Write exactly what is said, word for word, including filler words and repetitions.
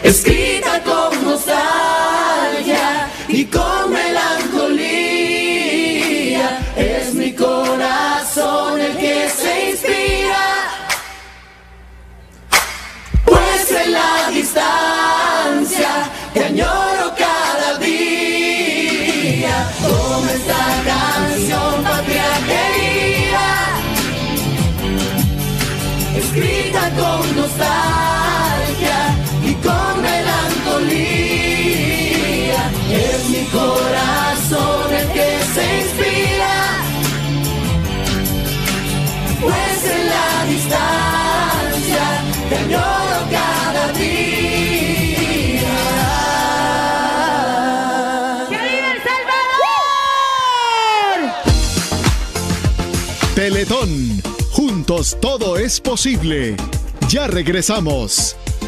escrita con nostalgia y con melancolía. Es mi corazón el que se inspira, pues en la distancia te añoro cada día. Toma esta canción, patria querida, escrita con nostalgia y con melancolía. Es mi corazón el que se inspira, pues en la distancia te añoro cada día. ¡Que viva El Salvador! Teletón. Juntos todo es posible. Ya regresamos.